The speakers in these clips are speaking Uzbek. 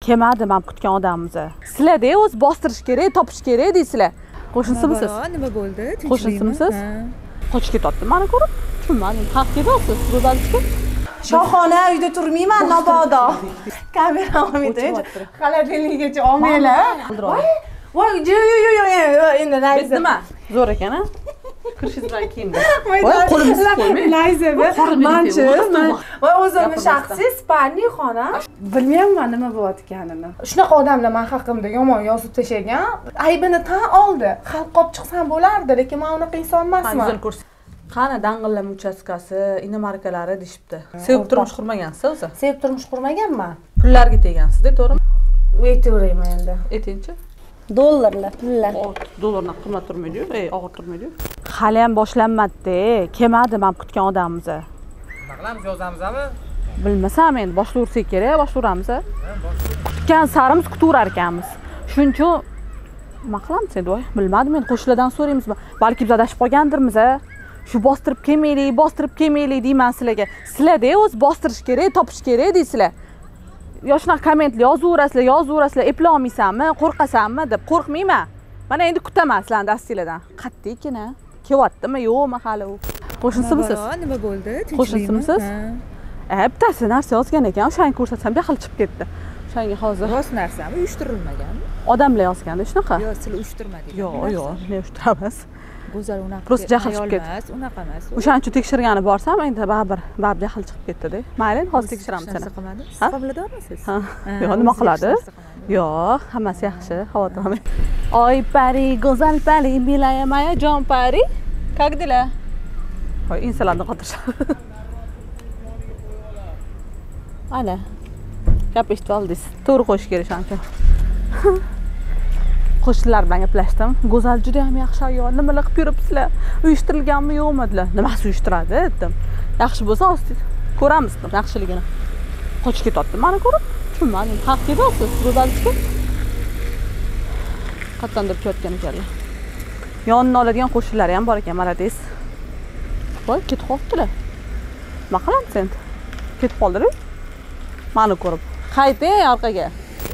kelmadi men kutgan odamimiz. Sizlar-da o'z bostirish kerak, topish kerak deysizlar. Qo'shnisimisiz? Nima bo'ldi? Qo'shnisimisiz? Qochib ketyapti. Meni ko'rib, tushunmadim. Haq ketyapsiz, go'zallikka. Shohona uyda turmayman, mabodo. Kamera olmaydi. Xaladilnigacha olmaylar. Voy, endi Biz nima? Zo'r ekan-a? Kirishingiz bilan kiyindi. Voy, qo'limizni qo'ymang. Layza manchi. Voy, o'zimni shaxsiy spalniy xona. Bilmayman nima bo'layotganini. Shunaqa odamlar men haqimda yomon yozib tashlagan. Aybini tan oldi. Xalq qolib chiqsam bo'lardi, lekin men unaqa inson emasman. Qani dang'illama uchastkasi, inomarkalari deyshibdi. Sevib turmush qurmagansiz o'zi? Sevib turmush qurmaganman. Pullarga tegansiz-da, to'g'rimi? Aytaverayman endi. Aytingchi. Dollarlar, pullar. Dollarni qimmat turmaydi-yu, og'ir turmaydi-yu. Hali ham boshlanmadi-da. Kelmadi men kutgan odamimiz. Nima qilamiz, yozamizmi? Bilmasam endi boshlayversak kerak, boshlayveramiz. Kutgan sarimiz kutaverar ekanmiz. Shuning uchun nima qilamiz endi, voy, bilmadim men qo'shnilardan so'raymiz. Balki biz adashib qolgandirmiz. Shu bostirib kelmaylik deyman sizlarga. Sizlar-da o'z bostirish kerak, topish kerak deysizlar. Yo shunaqa kommentlar yozaverasizlar, eplay olmaysanmi, qo'rqasanmi deb. Qo'rqmayman. Mana endi kutaman sizlarni dastinglardan. Qattiqqina. Kelyaptimi, yo'qmi hali u? Qo'shnisimisiz? Nima bo'ldi? Qo'shnisimisiz? Bittasi narsa yozgan ekan, o'shani ko'rsatsam jahl chiqib ketdi. O'shanga hozir rost narsami? Uyushtirilmaganmi? Odamlar yozganda shunaqa. Yo'q, sizlar uyushtirmadingiz. Yo'q, ne uyushtiramiz. Go'zal unaqa. Просто jahl chiqib ketdi. Unaqa emas. O'shaning uchun tekshirgani borsam, endi baribir jahl chiqib ketdi-da. Mayli, hozir tekshiramiz seni. Siz homiladormisiz? Yo'q, nima qiladi? Yo'q, hammasi yaxshi, xavotir olmang. Oy pari, go'zal pari, milaya moya jon pari. Как дела? Voy, insalarni qotirishadi. Ana. Gap eshitib oldingiz. To'g'ri qo'yish kerak shuncha. Qo'shnilar bilan gaplashdim. Go'zal juda ham yaxshi ayol. Nimalar qilib yuribsizlar? Uyushtirilganmi, yo'qmi dedilar. Nimasi uyushtiradi dedim. Yaxshi bo'lsa, ko'ramiz dedim yaxshiligini. Qochib ketyapti meni ko'rib. Tushunmadim. Haq ketyapsiz, go'zallikka. Qattandir ketayotgan ekanlar. Yonini oladigan qo'shnilar ham bor ekan, malades. Voy, ketib qolibdilar. Nima qilamiz endi? Ketib qoldilar. Meni ko'rib. Qayting orqaga.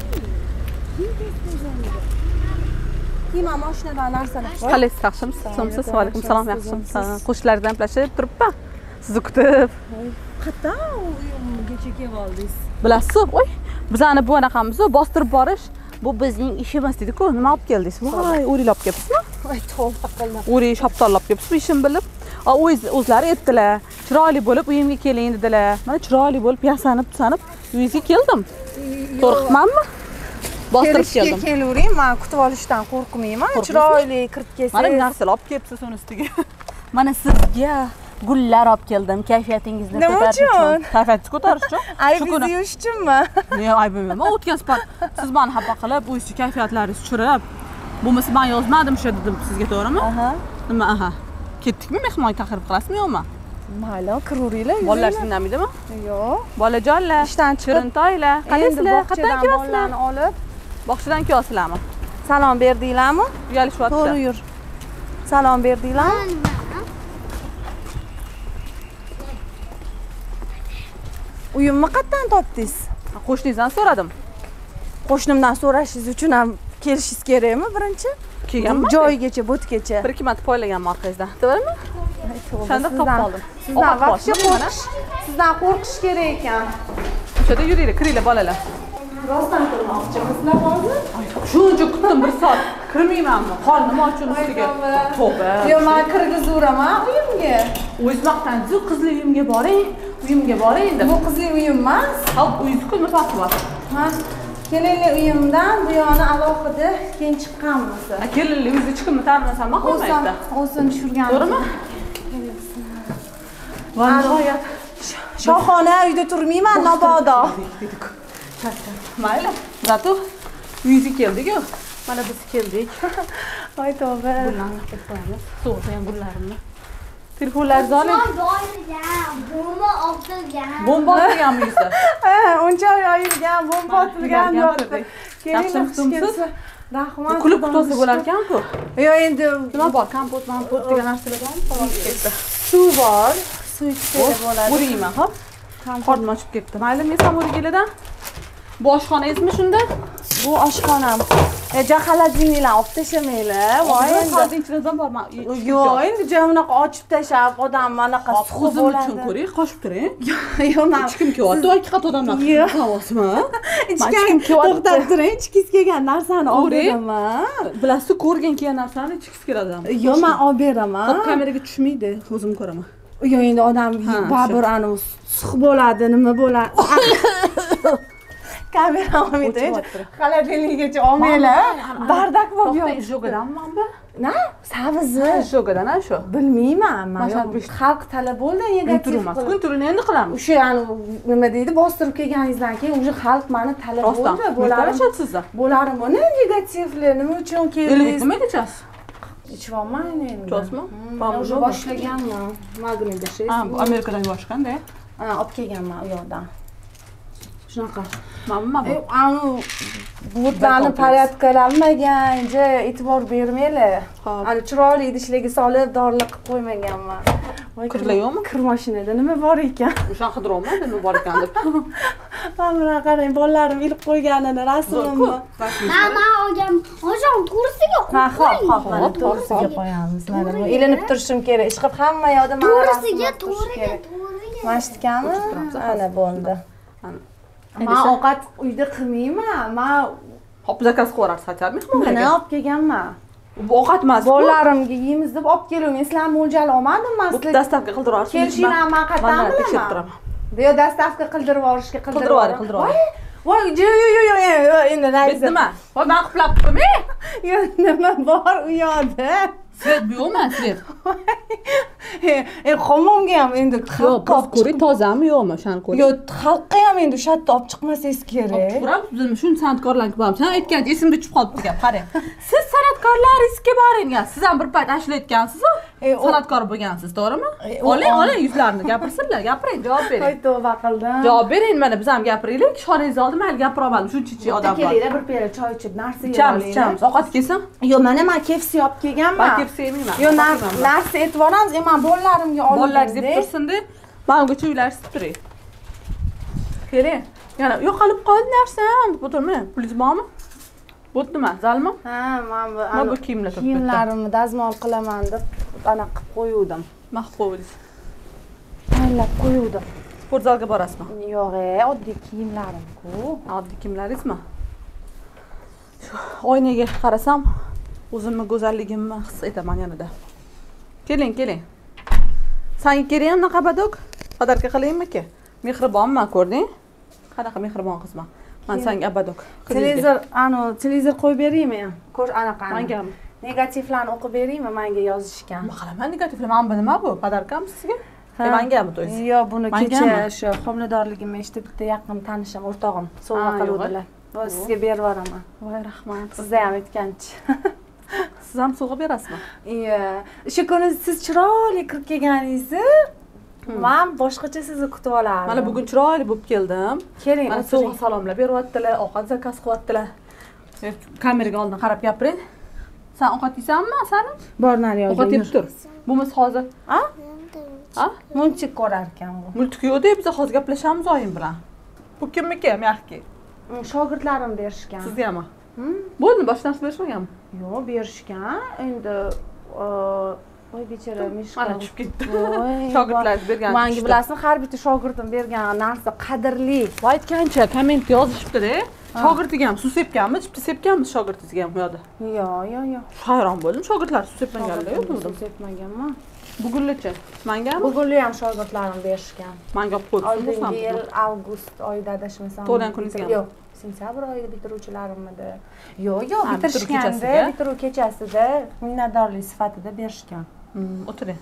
Kiyim mashinadan narsalar. Qalaysiz, yaxshimisiz? Siz va alaykum salom, yaxshimisiz? Qo'shnilardan gaplashib turibman. Sizni kutib. Qatdan uyimgacha kelib oldingiz. Bilasiz, voy, bizani bu anaqamiz, bostirib borish, bu bizning ishimiz dedi-ku. Nima olib keldingiz? Voy, o'rilab kelibsizmi? Voy, to'g'ri qildim. O'ri shaptollab kelibsiz, ishim bilib. O'zlari aytdilar, chiroyli bo'lib uyimga keling dedilar. Mana chiroyli bo'lib yasanib, uyingizga keldim. Qo'rqmanmi? Bostirib keldim. Kelavering, men kutib olishdan qo'rqmayman. Chiroyli kirib kelsangiz. Mana narsalar olib kelibsiz uni ustiga. Mana sizga gullar olib keldim, kayfiyatingizni ko'tarish uchun. Kayfiyatingizni ko'tarish uchun. Aybingizni yuvish uchunmi? Yo'q, aybim emas. O'tgan safar siz meni xafa qilib, o'zingiz kayfiyatlaringizni tushirib, bo'lmasa men yozmadim shu dedim sizga, to'g'rimi? Nima, ketdikmi, mehmon taklif qilasizmi yo'qmi? Mayli, kiraveringlar. Bolalar sinamaydimi? Yo'q. Bolajonlar, ishdan chiqib, shirintoylar, qalaysizlar? Qatdan kelyapsizlar? olib, bog'chadan kelyapsizlarmi? Salom berdinglarmi? Uyalishyapti. To'g'ri yur. Salom berdinglarmi? Uyimni qayerdan topdingiz? Qo'shningizdan so'radim. Qo'shnimdan so'rashingiz uchun ham kelishingiz kerakmi birinchi? Kelganman. Joyigacha, bo'tgacha. Bir ikki marta poylaganman orqangizdan. To'g'rimi? Shunda topib oldim. Sizdan vaqtga qo'rqish. Sizdan qo'rqish kerak ekan. O'shada yuringlar, kiringlar bolalar. Rostdan kirmoqchimisizlar hozir? Shuncha kutdim 1 soat. Kirmaymanmi? Qornim ochib ustiga. Tavba. Yo'q, men kirgizaveraman uyimga. O'zingiz vaqtingiz qizli uyimga boring. Uyimga boring deb. Bu qizli uyim emas. Ha, uyingiz kulmi farqi bor. Ha, kelinli uyimdan bu yoni alohida keyin chiqqanmiz. Kelinli uyingizga chiqimni ta'minlasam maqolmaydi. O'zini tushirganmiz. To'g'rimi? Voy, Shohona uyda turmayman, mabodo. Mayli. Zato uyingizga keldik-ku. Mana biz keldik. Voy tavba. Gullarni qilib qo'yamiz. So'g'gan gullarimni. Telefonlaringizni oling. Bomba otilgan. Bomba otilganmisiz? Ha, uncha oyilgan, bomba otilgan yo'qdi. Yaxshimisiz? Rahmat. Kulib kutsa bo'lar ekan-ku. Yo'q, endi nima bor? Kompot degan narsalar bormi? Qolib ketdi. Suv bor. Suv ichsa bo'ladi. O'rayman, hop. Qornim ochib ketdi. Mayli, men ham o'rgilidan. Bu oshxonangizmi shunda? Bu oshxonam. Ja xolodilniklarni olib tashamanglar. Voy endi. Xolodilnikdan borma. Yo'q, endi ja unaqa ochib tashab, odam manaqa suqib O'zim bo'ladi. uchun ko'ring, qochib turing. Yo'q, men Hech kim kelyapti, haqiqat odamlar. Yo'q. Havosimi? ichgan to'xtab turing, ichkisi kelgan narsani olib beraman. Bilasiz, ko'rgan kelgan narsani ichkisi keladi. Yo'q, men olib beraman. Hop, kameraga tushmaydi, o'zim ko'raman. Yo'q, endi odam baribir ani suq bo'ladi, nima bo'ladi. Kamera olmaydi. Xolodilnikgacha olmanglar. Bardak bo'lib Yo'q, jo'gadanmi bu? Na, savizi. Jo'gadan shu. Bilmayman, men xalq talab bo'ldi, negativ. Kun turini endi qilamiz. O'sha yani nima deydi, bostirib kelganingizdan keyin o'sha xalq meni talab bo'ldi. Bo'larishasiz. Bo'larim buni negativli, nima uchun keldingiz? Nima ichasiz? Ichibman endi. Ichasizmi? Men o'sha boshlaganman. Magnida 6. Ha, bu Amerikadan yuborishganda. Ha, olib kelganman u yoqdan. Shunaqa. Mana bu. Anu butlarni porядкалamagan, e'tibor bermanglar. Ani chiroyli idishlarga solib dorilar qilib qo'ymaganman. Kirlar yo'qmi? Kir mashinada nima bor ekan? O'shan qidiryapman, nima bor ekan deb. Mana qarang, bolalarim ilib qo'yganini rasmimni. Mama olgan. Hozir to'g'risiga Hop, to'g'risiga qo'yamiz. Mana bu ilinib turishim kerak. Ishqilib hamma yoqda mana to'g'risiga, to'g'riga. Mashtikami? Ana bo'ldi. Men ovqat uyda qilmayman. Men hop zakaz qilaverasiz, hacharmi? mana olib kelganman. Bu ovqat emas. Bolalarimga yeymiz deb olib keldim. Sizlar mo'ljal olmadim, men Bu dastavka qildirasiz. kelishinglarni men qayerdan tekshirib bilaman? turaman. Yo, dastavka qildirib yuborishga Qildirib. Voy, yo, endi nayza. Nima? Voy, men qiplab turmi? Yo, nima bor u yoqda? Svet bu yo'qmi, svet? Xomomga ham endi Yo'q, biz ko'ring, tozami yo'qmi, shuni ko'ring. Yo, xalqqa ham endi o'sha yerda olib chiqmasangiz kerak. Biz shuni san'atkorlarga boramiz. Sen aytgan esimda tushib qolibdi gap, qarang. Siz san'atkorlaringizga boring. Siz ham bir payt ashlayotgansiz-ku. San'atkor bo'lgansiz, to'g'rimi? Oling, yuzlarini gapirsinlar, gapiring, javob bering. Voy, tavba qildim. Javob bering, mana biz ham gapiraylik. Shoningizni oldim, mayli gapira olmadim. Shuncha odam bor. Kelinglar, bir piyola choy ichib, narsa yeb Ichamiz. Ovqat kelsin. Yo, mana men KFC olib kelganman. Men KFC yemayman. Yo, narsa aytib olamiz, men bolalarimga olib Bolalar yeb tursin deb, men ungacha uylarni isitib turay. Keling. Yana yo'qolib qoldi narsam, deb o'tirma. Pulingiz bormi? Bu nima? Zalmi? Ha, men Mana bu kiyimlar turibdi. kiyimlarimni dazmol qilaman deb ana qilib qo'yuvdim. Mahbubingiz. Tayyorlab qo'yuvdim. Sportzalga borasizmi? Yo'q, oddiy kiyimlarim-ku. Oddiy kiyimlaringizmi? Shu oynaga qarasam, o'zimni go'zalligimni his etaman yanada. Keling. Senga kerak unaqa badok? Podarka qilaymi-ki? Mehribonman, ko'rding? Qanaqa mehribon qizman. Men senga abadok. Televizor qo'yib beraymi? Ko'r anaqa. Mengami? Negativlarni o'qib beraymi? Menga yozishgan. Nima qilaman negativlar? Men bu nima bu? Podarkami sizga? Mengami to'ysiz? Yo'q, buni kecha shu homiladorligimni eshitib bitta yaqin tanishim, o'rtog'im sovg'a qiluvdilar. Va sizga berib yuboraman. Voy, rahmat. Sizga ham aytganchi. Siz ham sovg'a berasizmi? Iya. O'sha kuni siz chiroyli kirib kelganingizni men boshqacha sizni kutib olardim. Mana bugun chiroyli bo'lib keldim. Keling, mana sovg'a salomlar beryaptilar, ovqat zakaz qilyaptilar. Kameraga oldin qarab gapiring. Sen ovqat yeysanmi, Asal? Bor, nari yo'q. Ovqat yeb tur. Bo'lmasa hozir. Ha? Munchik ko'rar ekan bu. Multik yo'q-da, biz hozir gaplashamiz oyim bilan. Bu kimniki, mehki? Shogirdlarim berishgan. Sizgami? Bo'ldi, boshqa narsa berishmaganmi? Yo'q, berishgan. Endi voy bechora mishqa. Mana tushib ketdi. Shogirdlar bergan. Menga bilasizmi, har bitta shogirdim bergan narsa qadrli. Voy aytgancha kommentga yozishibdi-da. Shogirdiga ham suv sepganmiz, chipta sepganmiz shogirdingizga ham yo'qdi. Yo'q. Hayron bo'ldim, shogirdlar suv sepmaganlar yo'qmi? Suv sepmaganman. Bugungacha mangami? Bugunli ham shogirdlarim berishgan. Manga olib qo'yibsiz. Oldingi yil avgust oyida adashmasam. To'g'ri kuningizga. Yo'q, sentyabr oyida bitiruvchilarimda. Yo'q, bitirishganda, bitiruv kechasida minnatdorlik sifatida berishgan. O'tiring.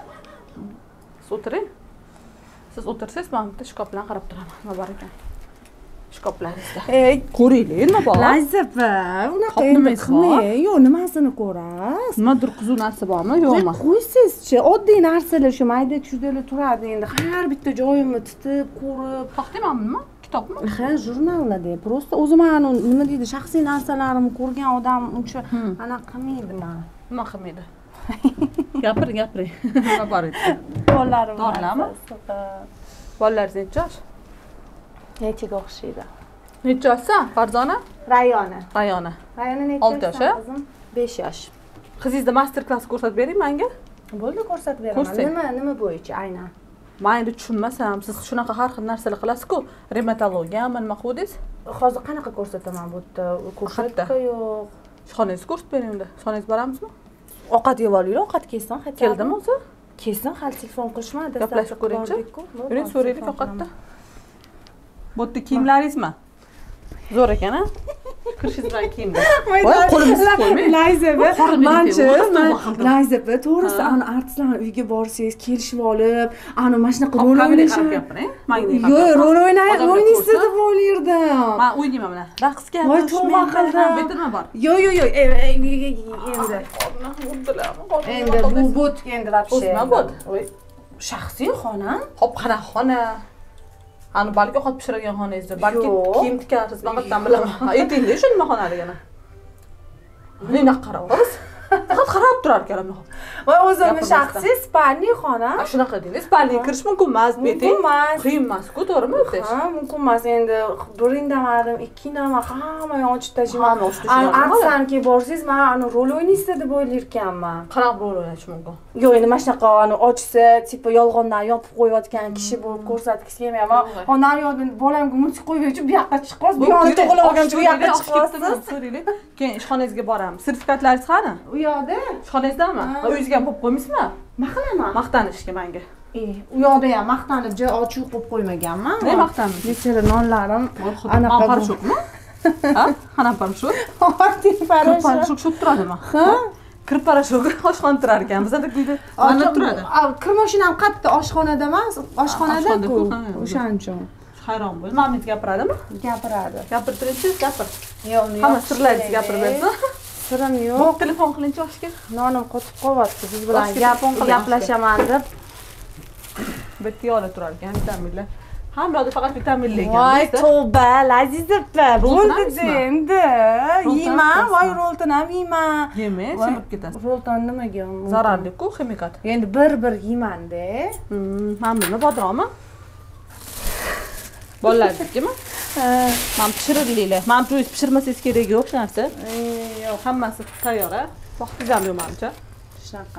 Siz o'tiring. Siz o'tirsangiz, men bitta shkop bilan qarab turaman. Nima bor ekan? Shkoplaringizda. Ko'ringlar, nima bor? Lazifa, unaqa endi qilmang. Yo'q, nimasini ko'rasiz? Nimadir qiziq narsa bormi, yo'qmi? Qo'ysizchi, oddiy narsalar shu mayda chudalar turadi endi. Har bitta joyimni tutib, ko'rib. Taqdimanmi? Kitobmi? Ha, jurnallarda. Просто o'zim ana nima deydi, shaxsiy narsalarimni ko'rgan odam uncha ana qilmaydi men. Nima qilmaydi? Gapiring. Nima bor edi? Bolalarim. Dorlarmi? Bolalaringiz necha yosh? Nechaga o'xshaydi? Necha yoshsan? Farzona? Rayona. Rayona. Rayona necha 6 yosh, a? qizim? 5 yosh. Qizingizni master klass ko'rsatib bering menga. Bo'ldi, ko'rsatib beraman. Ko'rsating. Nima bo'yicha aynan? Men endi tushunmasam, siz shunaqa har xil narsalar qilasiz-ku. Revmatologiyami, nima qildingiz? Hozir qanaqa ko'rsataman bu yerda? Ko'rsatda yo'q. Ishxonangizni ko'rsatib bering unda. Ishxonangizga boramizmi? Ovqat yeb olaylik, ovqat kessin, qaytadi. Keldimi o'zi? Kessin, hali telefon qilishmadi. Gaplashib ko'ring-chi. Yuring, so'raylik ovqatda. Bu yerda kiyimlaringizmi? Zo'r ekan-a? Kirishingiz bilan kiyimda. Voy, qo'limizni qo'ymang. Layzaba, Menchi, Layzaba, to'g'risi, ana artistlarning uyiga borsangiz, kelishib olib, ana mana shunaqa rol o'ynashib gapiring. Yo'q, rol o'ynaysiz deb o'ylardim. Men o'ynayman mana. Raqsga, voy, tavba qildim. Bitirma bor. Yo'q, endi bu but endi вообще. O'zma but. Voy, shaxsiy xona? Hop, qana xona. Ani balki ovqat pishirgan xonangizda, balki kiyim tikarsiz, faqatdan bilaman. Aytingda shu nima xonaligini. Nima qarayapsiz? Faqat qarab turar ekanman. Voy, o'zimni shaxsiy spalniy xona. Shunaqa deysiz, spalniy kirish mumkin emas, beting. Qiyin emas-ku, to'g'rimi o'tish? Ha, mumkin emas. Endi bir indamadim, ikki indamadim, hamma yo'q ochib tashladim. Hamma ochib tashladim. Artsanki borsiz, men ana rol o'ynaysiz deb o'ylarkanman. Qanaqa rol o'ynash mumkin? Yo'q, endi mana shunaqa ana ochsa, tipa yolg'ondan yopib qo'yayotgan kishi bo'lib ko'rsatgisi kelmayapman. Ondan yo'q, bolamga mulk qo'yib, bu yoqqa chiqib qolsiz, bu yoqqa to'g'rilib olgancha bu yoqqa chiqib qolsiz. So'raylik. Keyin ishxonangizga boramiz. Sertifikatlaringiz qani? U yoqda. Ishxonangizdami? Uyingizga ham qo'yib qo'ymaysizmi? Nima qilaman? Maqtanishga menga. U yoqda ham maqtanib joy ochiq qo'yib qo'ymaganman. Ne maqtanish? Nechara nonlarim anaqa parashokmi? Ha? Qanaqa parashok? Ortiq parashok. Parashok shu turadimi? Ha? Kir parashok oshxona turar ekan. Bizda uyda mana turadi. Kir mashinam qayerda? Oshxonada emas, oshxonada-ku. O'shaning uchun. Hayron bo'ldim. Mamit gapiradimi? Gapiradi. Gapirtiringchi, gapir. Yo'q, hamma sirlaringizni gapirib bersa. Sirim yo'q. Bo'p, telefon qilingchi oshga. Nonim qotib qolyapti. Siz bilan gaplashaman deb. Bitta yo'la turar ekan, vitaminlar. Hamma yoqda faqat vitaminlar ekan. Voy, tavba, Lazizova, bo'ldi endi. Yeyman, voy, rolton ham yeyman. Yemang, semirib ketasiz. Rolton nimaga? Zararli-ku, ximikat. Endi bir yeyman-da. Men buni bodrommi? Bolalarnikimi? Men pishirilaylar. Men jo'yib pishirmasangiz kerak yo'q shu narsa. Yo'q, hammasi tayyor, a? Vaqtingiz ham yo'q menimcha. Shunaqa.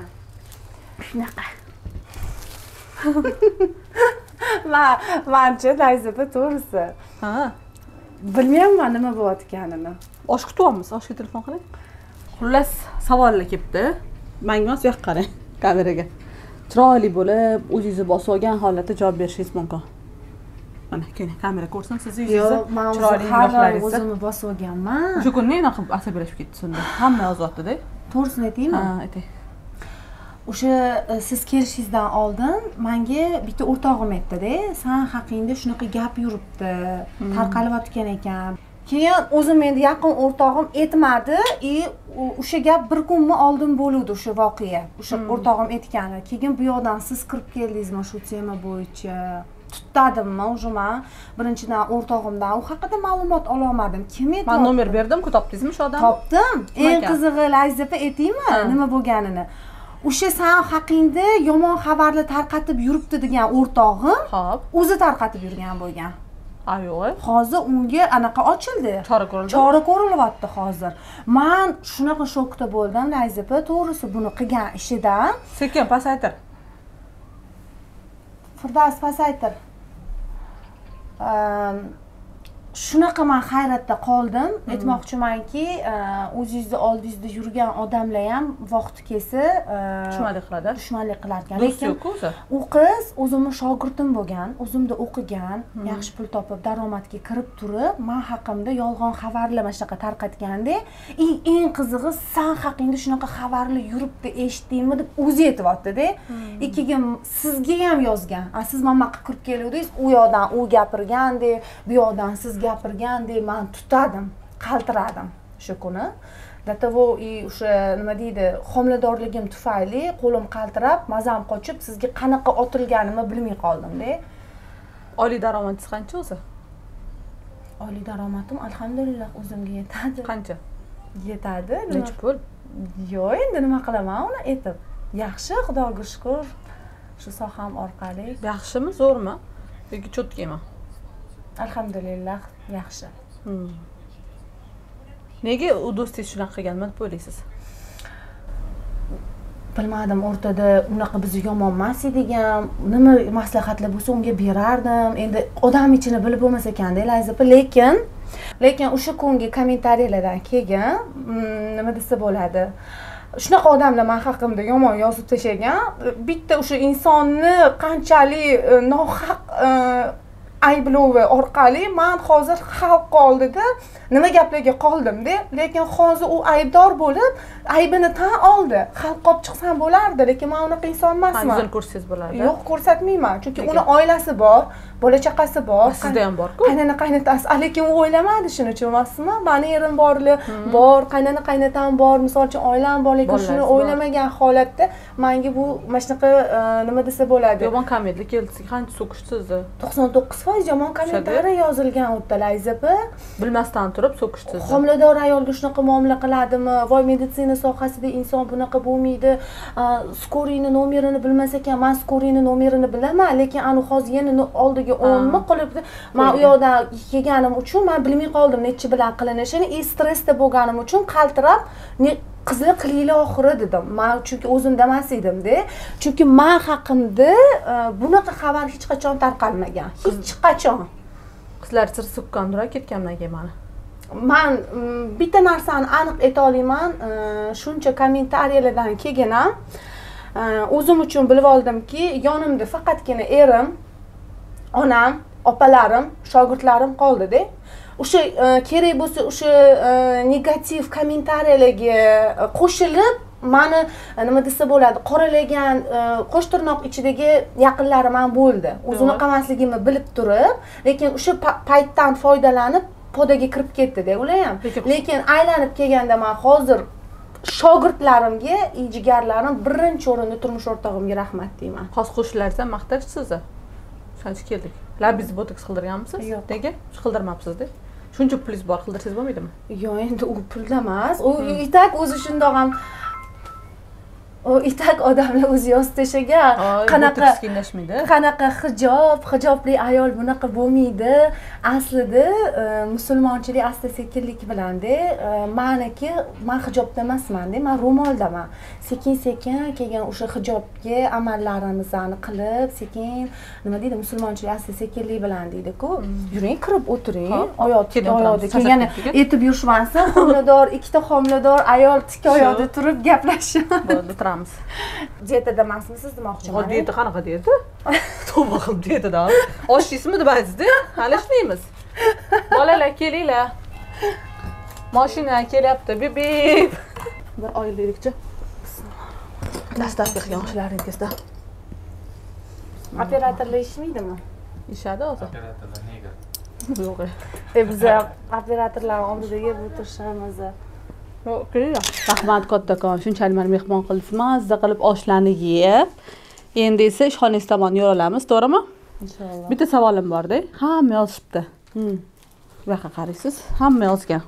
Mencha Layzaba to'g'risi. Ha. Bilmayman nima bo'layotganini. Osh kutyapmiz, oshga telefon qiling. Xullas, savollar kelibdi. Menga emas, bu yoqqa qarang, kameraga. Chiroyli bo'lib, o'zingizni bosib olgan holatda javob berishingiz mumkin. Mana, keling, kamera ko'rsin siz o'zingizni. Chiroyli yo'qlaringizni. O'zimni bosib olganman. O'sha kuni nima qilib asabiylashib ketdi shunda? Hamma yozayapti-da. To'g'risini aytaymi? Ha, ayting. O'sha siz kelishingizdan oldin menga bitta o'rtog'im aytdi-da, "Sen haqingda shunaqa gap yuribdi, tarqalayotgan ekan." Keyin o'zim endi yaqin o'rtog'im aytmadi, o'sha gap bir kunmi oldin bo'ldi o'sha voqea. O'sha o'rtog'im aytgani. Keyin bu yoqdan siz kirib keldingizmi shu tema bo'yicha? Tutadimmi o'zimman? Birinchidan o'rtog'imdan u haqida ma'lumot ololmadim. Kim edi? Men nomer berdim-ku, topdingizmi shu odamni? Topdim. Eng qizig'i Layzaba aytaymi, nima bo'lganini? O'sha sen haqingda yomon xabarlar tarqatib yuribdi degan o'rtog'im, Xo'p, o'zi tarqatib yurgan bo'lgan. Ayo'y. Hozir unga anaqa ochildi. Chora ko'rildi. Chora ko'rilyapti hozir. Men shunaqa shokda bo'ldim, Layzaba, to'g'risi buni qilgan ishidan. Sekin pasaytir. Firdaus pasaytir. Shunaqa men hayratda qoldim. Aytmoqchimanki, o'zingizni oldingizda yurgan odamlar ham vaqti kelsa dushmanlik qilar ekan. Lekin u qiz o'zimning shogirdim bo'lgan, o'zimda o'qigan, yaxshi pul topib, daromadga kirib turib, men haqimda yolg'on xabarlar mana shunaqa tarqatganda, eng qizig'i sen haqingda shunaqa xabarlar yuribdi, eshitdingmi deb o'zi aytibdi-da. Ikkiga sizga ham yozgan. Siz mamaqqa kirib keluvdingiz, u yoqdan u gapirgandi, bu yoqdan siz gapirgandek men tutadim, qaltiradim shu kuni. Datovo o'sha nima deydi, homiladorligim tufayli qo'lim qaltirab, mazam qochib, sizga qanaqa otilganimni bilmay qoldim-da. Oliy daromadingiz qancha o'zi? Oliy daromadim alhamdulillah o'zimga yetadi. Qancha? Yetadi. Necha pul? Yo'q, endi nima qilaman uni aytib. Yaxshi, Xudoga shukr. Shu soham orqali. Yaxshimi, zo'rmi? Yoki cho'tkami? Alhamdulillah, yaxshi. Nega u do'stingiz shunaqa qilgan deb o'ylaysiz? Bilmadim, o'rtada unaqa bizni yomon emas edik ham. Nima maslahatlar bo'lsa unga berardim. Endi odam ichini bilib bo'lmas ekanda, Layza opa, lekin o'sha kungi kommentariyalardan keyin nima desa bo'ladi? Shunaqa odamlar men haqimda yomon yozib tashlagan. Bitta o'sha insonni qanchalik nohaq ayblovi orqali men hozir xalq oldida nima gaplarga qoldim-da, lekin hozir u aybdor bo'lib, aybini tan oldi. Xalq olib chiqsam bo'lardi, lekin men unaqa inson emasman. Hozir ko'rsangiz bo'lardi. Yo'q, ko'rsatmayman, chunki uni oilasi bor, bola chaqasi bor. Sizda ham bor-ku. Qaynona qaynotasi, lekin u o'ylamadi shuning uchun emasmi? Meni erim bor, qaynona qaynotam bor, misol uchun oilam bor, lekin shuni o'ylamagan holatda menga bu mana shunaqa nima desa bo'ladi. Yomon kommentlar keldi, qancha so'kishsiz-da. 99% yomon kommentariy yozilgan o'tda Layza opa. Bilmasdan turib so'kishsiz. Homilador ayolga shunaqa muomala qiladimi? Voy, meditsina sohasida inson bunaqa bo'lmaydi. Skoriyni nomerini bilmas ekan, men skoriyni nomerini bilaman, lekin anu hozir yana oldiga 10 mi qilib, men u yoqda kelganim uchun men bilmay qoldim nechi bilan qilinishini, stressda bo'lganim uchun qaltirab, qizlar qilinglar oxiri dedim. Men chunki o'zimda emas edim-da. Chunki men haqimda bunaqa xabar hech qachon tarqalmagan. Hech qachon. Qizlar sir suqqandir ketgandan keyin meni. Men bitta narsani aniq ayta olaman, shuncha kommentariyalardan keyin ham o'zim uchun bilib oldimki, yonimda faqatgina erim, onam, opalarim, shogirdlarim qoldi-da. O'sha kerak bo'lsa o'sha negativ kommentariyalarga qo'shilib, meni nima desa bo'ladi, qoralagan qo'sh tirnoq ichidagi yaqinlarim ham bo'ldi. O'zini qamasligimni bilib turib, lekin o'sha paytdan foydalanib podaga kirib ketdi-da ular ham. Lekin aylanib kelganda men hozir shogirdlarimga, jigarlarim birinchi o'rinda turmush o'rtog'imga rahmat deyman. Xos qo'shnilaringiz ham maqtashsiz-da. Shuncha keldik. Labingizni botoks qildirganmisiz? Yo'q. Nega? Qildirmabsiz-da. Shuncha pulingiz bor, qildirsangiz bo'lmaydimi? Yo'q, endi u pulda emas. U itak o'zi shundoq ham itak odamlar o'zi yozib tashlagan. Qanaqa hijobli ayol bunaqa bo'lmaydi. Aslida musulmonchilik asta-sekinlik bilan-da, meniki men hijobda emasman-da, men ro'moldaman. Sekin-sekin kelgan o'sha hijobga amallarimizni qilib, sekin nima deydi, musulmonchilik asta-sekinlik bilan deydi-ku. Yuring, kirib o'tiring. Oyoqda kelgan aytib yurishmansin. Homilador, ikkita homilador ayol tik oyoqda turib gaplashishadi. Bo'ldi, turamiz. Dietada emasmisiz demoqchiman. Dieta qanaqa dieta? Tavba qilib dietada. Osh yeysizmi demaysiz-da? Hali ishlaymiz. Bolalar, kelinglar. Mashina kelyapti, bibib. Bir oylikcha. Dastlabki qilgan ishlaringizda. Operatorlar ishmaydimi? Ishadi hozir. Operatorlar nega? Yo'q. Biz operatorlar oldidagi bu turishimiz. Rahmat kattakon, shunchalik meni mehmon qilibsiz, mazza qilib oshlarni yeb. Endi esa ishxonangiz tomon yo'l olamiz, to'g'rimi? Inshaalloh. Bitta savolim bor-da. Hamma yozibdi. Bu yoqqa qaraysiz, hamma yozgan.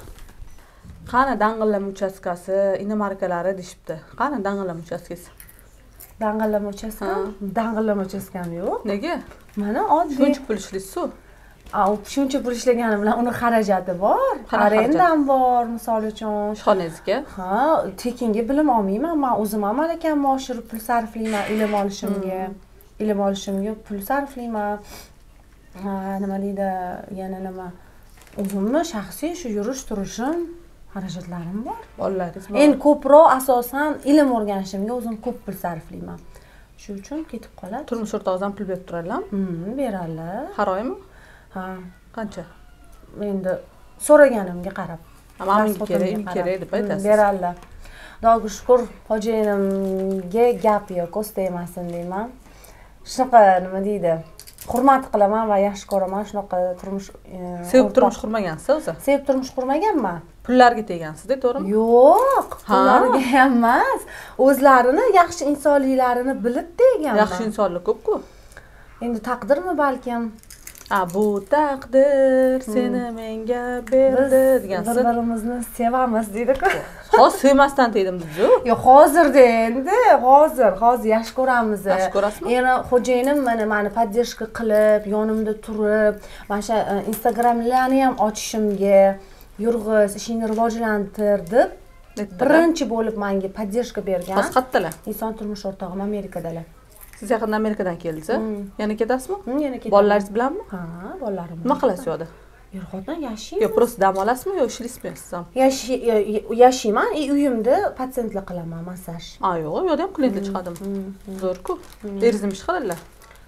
Qani dang'illama uchastkasi, inomarkalari deyshibdi. Qani dang'illama uchastkasi? Dang'illama uchastkam? Dang'illama uchastkam yo'q. Nega? Mana oddiy. Shuncha pul ishlaysiz-ku. Shuncha pul ishlagani bilan uni xarajati bor. Arendam bor, misol uchun. Ishxonangizga? Ha, tekinga bilim olmayman. Men o'zim ham malakamni oshirib pul sarflayman ilm olishimga. Ilm olishimga pul sarflayman. Nima deydi, yana nima? O'zimni shaxsiy shu yurish turishim, xarajatlarim bor. Bolalaringiz bor. Endi ko'proq asosan ilm o'rganishimga o'zim ko'p pul sarflayman. Shu uchun ketib qoladi. Turmush o'rtog'ingizdan pul berib turadilarmi? Beradilar. Har oymi? Ha. Qancha? Endi so'raganimga qarab. Menga kerak deb aytasiz. Beradilar. Xudoga shukr, xo'jayinimga gap yo'q, ko'z tegmasin deyman. Shunaqa nima deydi? Hurmat qilaman va yaxshi ko'raman shunaqa turmush. Sevib turmush qurmagansiz o'zi? Sevib turmush qurmaganman. Pullarga tegansiz-da, to'g'rimi? Yo'q, pullarga ham emas. O'zlarini yaxshi insonliklarini bilib teganman. Yaxshi insonlar ko'p-ku. Endi taqdirmi balkim. bu taqdir seni menga berdi degansiz. Bir-birimizni sevamiz deydi-ku. Hozir sevmasdan dedim dedi-ku. Yo'q, hozirda endi, hozir yaxshi ko'ramiz. Yaxshi ko'rasizmi? Yana xo'jayinim meni podдержка qilib, yonimda turib, mana shu Instagramlarni ham ochishimga, yurg'iz, ishingni rivojlantir deb birinchi bo'lib menga podдержка bergan. Hozir qayerdalar? Inson turmush o'rtog'im Amerikadalar. Siz yaqinda Amerikadan keldingiz? Yana ketasizmi? Yana ketaman. Bolalaringiz bilanmi? Ha, bolalarim. Nima qilasiz u yerda? Yurg'otdan yashayman. Yo, просто dam olasizmi yo ishlaysizmi siz ham? Yashayman, uyimda patsientlar qilaman, massaj. Yo'q, u yerda ham klientlar chiqadimi? Zo'r-ku. Eringiz nima ish qiladilar?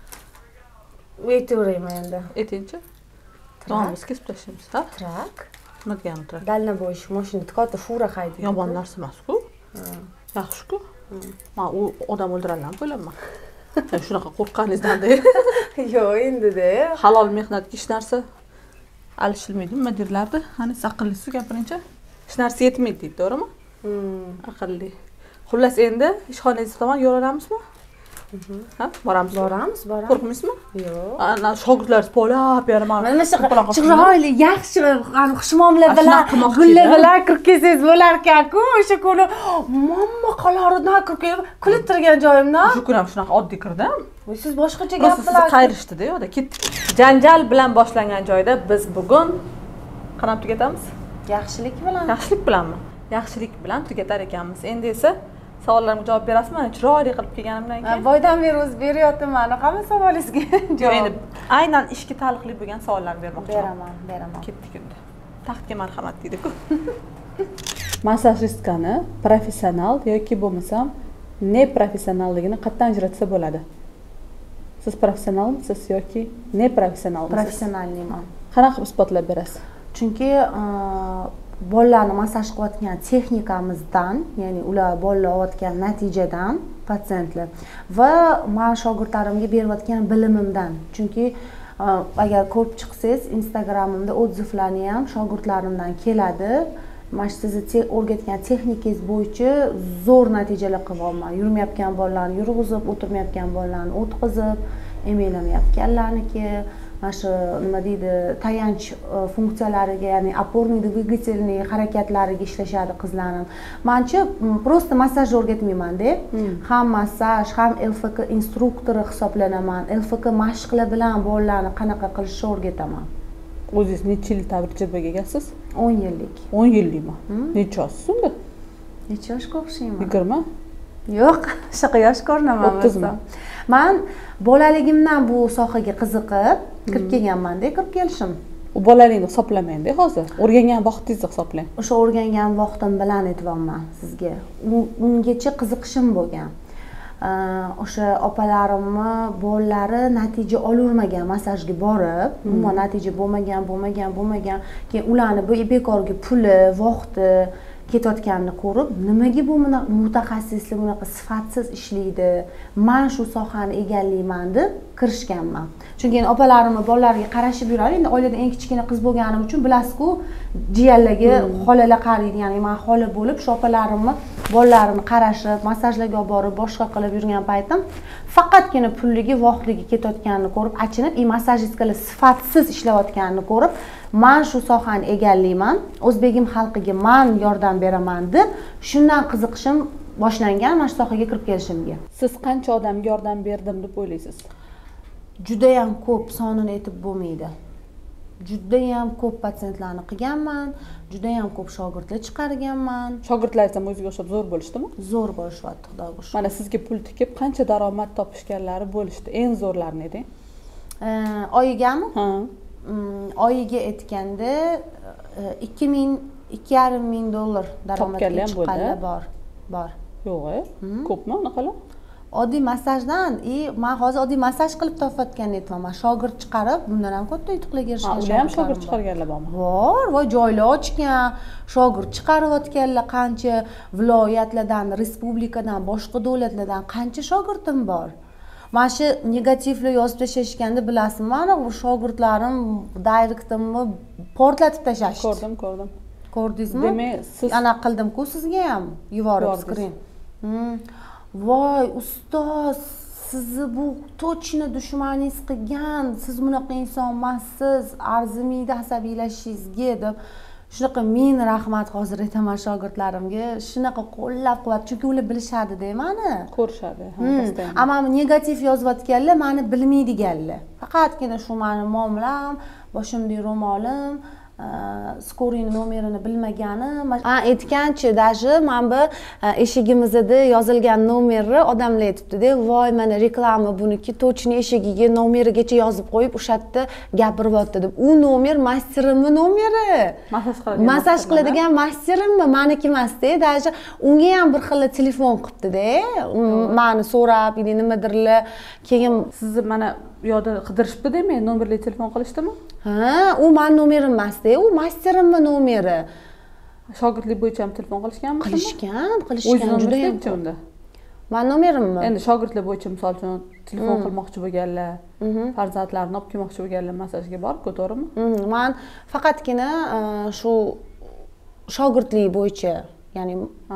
Aytaverayman endi. Aytingchi. Tamam, biz kesib tashlaymiz, ha? Trak. Nima degani trak? Dalnabo'yish mashinada katta fura haydaydi. Yomon narsa emas-ku. Yaxshi-ku. Men u odam o'ldiradilarmi o'ylayman. Shunaqa qo'rqqaningizdan-da. Yo'q, endi-da. Halol mehnatga hech narsa alishilmaydimi, mudirlarda? Qani aqllisi gapiringchi. Hech narsa yetmaydi deydi, to'g'rimi? Aqlli. Xullas endi ishxonangiz tomon yo'lalamizmi? Ha, boramiz. Boramiz. Qo'rqmaysizmi? Yo'q. Ana shogirdlaringiz poylab beraman. Mana shu chiroyli, yaxshi, xushmuomala bilan, gullar bilan kirib kelsangiz bo'lar ekan-ku, o'sha kuni mamma qaloridan kirib kelib, kulib turgan joyimdan. Shu kun ham shunaqa oddiy kirdim. Siz boshqacha gap Sizni qayrishdida, yo'da ketdik. Janjal bilan boshlangan joyda biz bugun qanday tugatamiz? Yaxshilik bilan. Yaxshilik bilanmi? Yaxshilik bilan tugatar ekanmiz. Endi esa savollarimga javob berasizmi? Mana chiroyli qilib kelganimdan keyin. Boydan beri o'zi beryapman. Hamma savolingizga javob. Endi aynan ishga taalluqli bo'lgan savollarni bermoqchiman. Beraman. Ketdik endi. Taxtga marhamat deydi-ku. Massajistkani professional yoki bo'lmasam neprofessionalligini qayerdan ajratsa bo'ladi? Siz professionalmisiz yoki neprofessionalmisiz? Professionalman. Qanaqa qilib isbotlab berasiz? Chunki bolalarni massaj qilayotgan texnikamizdan, ya'ni ular bolalar olayotgan natijadan patsientlar va men shogirdlarimga berayotgan bilimimdan. Chunki agar ko'rib chiqsangiz, Instagramimda odzivlarni ham shogirdlarimdan keladi. Mana sizni o'rgatgan texnikangiz bo'yicha zo'r natijalar qilyapman. Yurmayotgan bolalarni yurg'izib, o'tirmayotgan bolalarni o'tkazib, emelamayotganlarniki, mana shu nima deydi, tayanch funksiyalariga, ya'ni опорный двигательный harakatlariga ishlashadi qizlarim. Mencha просто massaj o'rgatmayman-da. Ham massaj, ham LFK instruktori hisoblanaman. LFK mashqlar bilan bolalarni qanaqa qilishni o'rgataman. O'zingiz necha yil tajribaga egasiz? 10 yillik. 10 yillikmi? Necha yoshsiz unda? Necha yoshga o'xshayman? 20? Yo'q, shunaqa yosh ko'rinaman. 30mi? Men bolaligimdan bu sohaga qiziqib, kirib kelganman-da, kirib kelishim. U bolalikni hisoblamang-da hozir. O'rgangan vaqtingizni hisoblang. O'sha o'rgangan vaqtim bilan aytyapman sizga. Ungacha qiziqishim bo'lgan. O'sha opalarimni bolalari natija olurmagan massajga borib, umuman natija bo'lmagan, keyin ularni bekorga puli, vaqti ketayotganini ko'rib, nimaga bu mutaxassislar bunaqa sifatsiz ishlaydi, men shu sohani egallayman deb kirishganman. Chunki endi opalarimni bolalariga qarashib yuradi. Endi oilada eng kichkina qiz bo'lganim uchun bilasizku, jiyanlarga xolalar qaraydi. Ya'ni men xola bo'lib, shu opalarimni bolalarini qarashib, massajlarga olib borib, boshqa qilib yurgan paytim faqatgina pulligi, vaqtligi ketayotganini ko'rib, achinib, massajistkalar sifatsiz ishlayotganini ko'rib, men shu sohani egallayman, o'zbegim xalqiga men yordam beraman deb shundan qiziqishim boshlangan, mana shu sohaga kirib kelishimga. Siz qancha odamga yordam berdim deb o'ylaysiz? Juda ham ko'p, sonini aytib bo'lmaydi. Juda ham ko'p patsientlarni qilganman, juda ham ko'p shogirdlar chiqarganman. Shogirdlaringiz ham o'ziga o'xshab zo'r bo'lishdimi? Zo'r bo'lishyapti, xudoga shukr. Mana sizga pul tikib qancha daromad topishganlari bo'lishdi. Eng zo'rlarini ayting. Oyigami? Ha. Oyiga aytganda 2,5 dollar daromadga chiqqanlar bor. Yo'q, ko'pmi unaqalar? Oddiy massajdan, men hozir oddiy massaj qilib topayotganini aytmayman. Shogird chiqarib, bundan ham katta yutuqlarga erishgan. Ular ham shogird chiqarganlar bormi? Bor, va joylar ochgan, shogird chiqarayotganlar qancha viloyatlardan, respublikadan, boshqa davlatlardan qancha shogirdim bor. Mana shu negativlar yozib tashashganda bilasizmi, mana bu shogirdlarim direktimni portlatib tashashdi. Ko'rdim. Ko'rdingizmi? Demak, siz ana qildim-ku sizga ham yuborib skrin. Voy, ustoz, sizni bu точно dushmaningiz qilgan, siz bunaqa inson emassiz, arzimaydi asabiylashishingizga deb shunaqa men rahmat hozir aytaman shogirdlarimga, shunaqa qo'llab-quvvat, chunki ular bilishadi-da mani. Ko'rishadi. Ammo negativ yozayotganlar meni bilmaydiganlar. Faqatgina shu meni muomalam, boshimdagi ro'molim, skorining nomerini bilmaganim. Aytganchi, даже men bu eshigimizda yozilgan nomerni odamlar aytibdi-da, voy mana reklama buniki, точно eshigiga nomerigacha yozib qo'yib, o'sha yerda gapiryapti deb. U nomer masterimni nomeri. Massaj qiladigan masterimmi, meniki emas-da. Даже unga ham bir xil telefon qilibdi-da. Meni so'rab, nimadirlar. Keyin sizni mana yo'lda qidirishibdi men nomerli telefon qilishdimi? Ha, u men nomerim emas-da, u masterimni nomeri. Shogirdlik bo'yicha ham telefon qilishganmi? Qilishgan, juda ham unda. Men nomerimmi? Endi shogirdlik bo'yicha misol uchun telefon qilmoqchi bo'lganlar, farzandlarini olib kelmoqchi bo'lganlar masajga borib-ku, to'g'rimi? Men faqatgina shu shogirdlik bo'yicha, ya'ni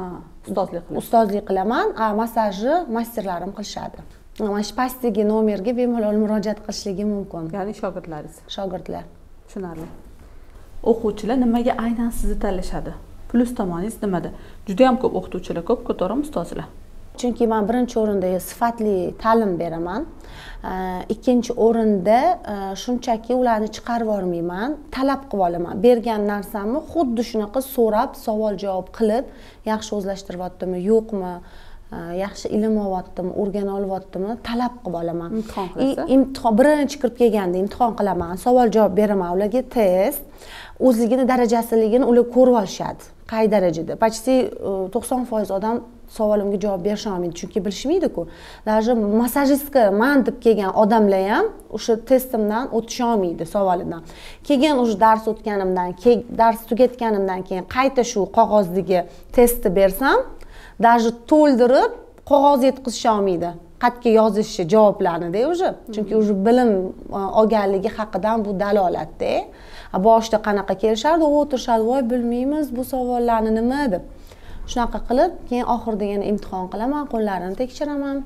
ustozlik qilaman, masajni masterlarim qilishadi. Mana shu pastdagi nomerga bemalol murojaat qilishligi mumkin. Ya'ni shogirdlaringiz. Shogirdlar. Tushunarli. O'quvchilar nimaga aynan sizni tanlashadi? Plus tomoningiz nimada? Juda ham ko'p o'qituvchilar ko'p-ku, to'g'rimi ustozlar? Chunki men birinchi o'rinda sifatli ta'lim beraman. Ikkinchi o'rinda shunchaki ularni chiqarib yormayman, talab qilib olaman. Bergan narsamni xuddi shunaqa so'rab, savol-javob qilib, yaxshi o'zlashtiryaptimi, yo'qmi? Yaxshi ilm olyaptimi, o'rgana olyaptimi, talab qilib olaman. Imtihon qilasiz? Imtihon birinchi kirib kelganda imtihon qilaman, savol-javob beraman, ularga test, o'zligini darajasiligini ular ko'rib olishadi. Qay darajada? Почти 90% odam savolimga javob berisha olmaydi, chunki bilishmaydi-ku. Даже massajistka men deb kelgan odamlar ham o'sha testimdan o'tisha olmaydi savolidan. Keyin o'sha dars o'tganimdan, dars tugatganimdan keyin qayta shu qog'ozdagi testni bersam, даже to'ldirib qog'oz yetkazisha olmaydi. Xatga yozishi javoblarni-da o'sha. Chunki o'sha bilim olganligi haqidan bu dalolat-da. Boshida qanaqa kelishardi, o'tirishadi, voy bilmaymiz bu savollarni nima deb. Shunaqa qilib, keyin oxirida yana imtihon qilaman, qo'llarini tekshiraman.